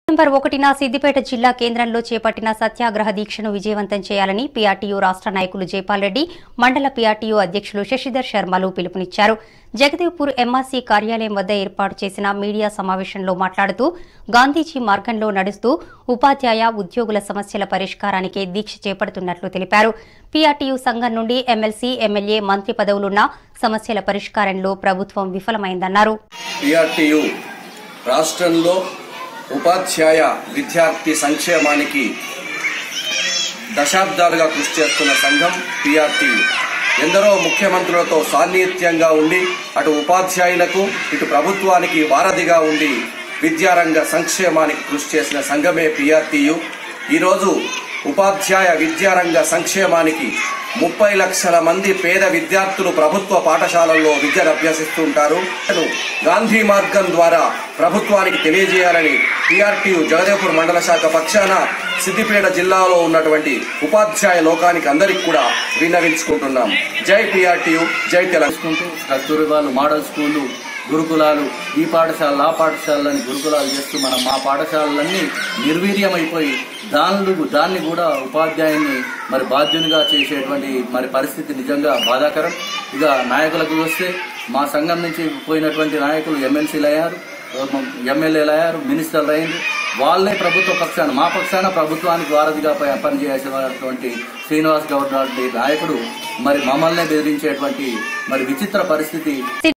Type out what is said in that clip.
November 1న Siddipet జిల్లా కేంద్రంలో చేపట్టిన సత్యాగ్రహ దీక్షను విజయవంతం చేయాలని పీఆర్టీయూ రాష్ట్ర నాయకులు జైపాల్ రెడ్డి, మండల పీఆర్టీయూ అధ్యక్షులు శశిధర్ శర్మలు పిలుపునిచ్చారు. జగదేవ్పూర్ ఎంఆర్సీ కార్యాలయం వద్ద ఏర్పాటు చేసిన మీడియా సమావేశంలో మాట్లాడుతూ గాంధీజీ మార్గంలో నడుస్తూ ఉపాధ్యాయ, ఉద్యోగుల సమస్యల పరిష్కారానికే దీక్ష చేపడుతున్నట్లు తెలిపారు. పీఆర్టీయూ సంఘం నుండి ఎమ్మెల్సీ, ఎమ్మెల్యే, మంత్రి పదవులున్న సమస్యల పరిష్కారంలో ప్రభుత్వం విఫలమైందన్నారు. రాష్ట్రంలో ఉపాధ్యాయ విద్యార్థి సంక్షేమానికి దశాబ్దాలుగా కృషి చేస్తున్న సంఘం పీఆర్టీయూ. ఎందరో ముఖ్యమంత్రులతో సాన్నిహిత్యంగా ఉండి అటు ఉపాధ్యాయులకు ఇటు ప్రభుత్వానికి వారధిగా ఉండి విద్యారంగ సంక్షేమానికి కృషి చేసిన సంఘమే పీఆర్టీయూ. ఈరోజు ఉపాధ్యాయ విద్యారంగ సంక్షేమానికి 30 లక్షల మంది పేద విద్యార్థులు ప్రభుత్వ పాఠశాలల్లో విద్యను అభ్యసిస్తుంటారు. గాంధీ మార్గం ద్వారా ప్రభుత్వానికి తెలియజేయాలని పీఆర్టీయూ జగదేవ్పూర్ మండల శాఖ పక్షాన సిద్దిపేట జిల్లాలో ఉన్నటువంటి ఉపాధ్యాయ లోకానికి అందరికీ కూడా విన్నవించుకుంటున్నాం. జై పీఆర్టీయూ, జై తెలంగాణ. కస్తూరిబాలు మోడల్ స్కూళ్ళు, గురుకులాలు, ఈ పాఠశాలలు ఆ పాఠశాలని గురుకులాలు చేస్తూ మా పాఠశాలలన్నీ నిర్వీర్యమైపోయి దాన్ని కూడా ఉపాధ్యాయుని బాధ్యునిగా చేసేటువంటి పరిస్థితి నిజంగా బాధాకరం. ఇక నాయకులకు వస్తే మా సంఘం నుంచి పోయినటువంటి నాయకులు ఎమ్మెల్సీలు అయ్యారు, ఎమ్మెల్యేలు అయ్యారు, మినిస్టర్లు అయ్యారు. వాళ్ళే ప్రభుత్వ పక్షాన మా పక్షాన ప్రభుత్వానికి వారధిగా పనిచేసినటువంటి శ్రీనివాస్ గౌడ్ లాంటి నాయకుడు మమ్మల్నే బెదిరించేటువంటి విచిత్ర పరిస్థితి.